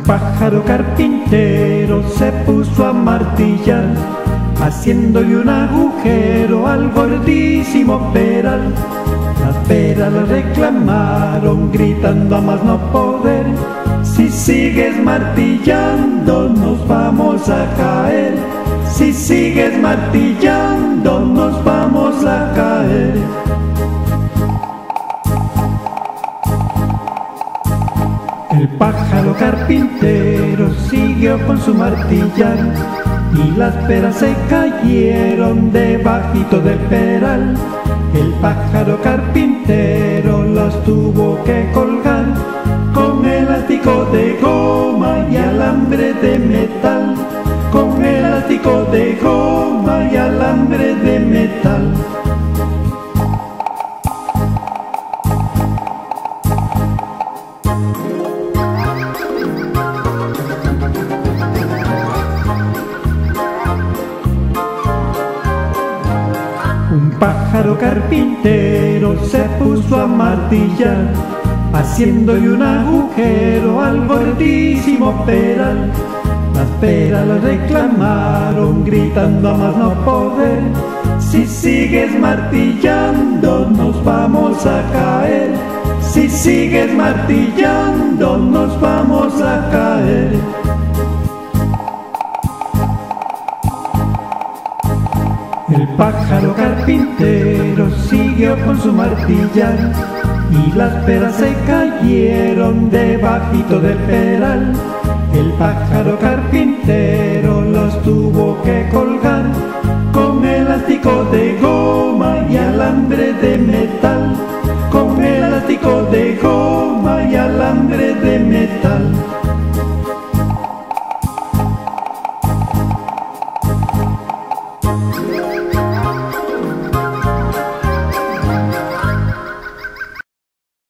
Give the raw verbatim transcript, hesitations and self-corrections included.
Pájaro carpintero se puso a martillar, haciéndole un agujero al gordísimo peral. Las peras le reclamaron, gritando a más no poder: si sigues martillando nos vamos a caer, si sigues martillando nos vamos a caer. El pájaro carpintero siguió con su martillar y las peras se cayeron debajito del peral. El pájaro carpintero las tuvo que colgar con elástico de goma y alambre de metal, con elástico de goma y alambre de metal. Un pájaro carpintero se puso a martillar, haciéndole un agujero al gordísimo peral. Las peras le reclamaron, gritando a más no poder: si sigues martillando nos vamos a caer, si sigues martillando nos vamos a caer. El pájaro carpintero siguió con su martillar y las peras se cayeron debajito del peral. El pájaro carpintero los tuvo que colgar con elástico de goma y alambre de metal, con elástico de goma y alambre de metal. Thank you.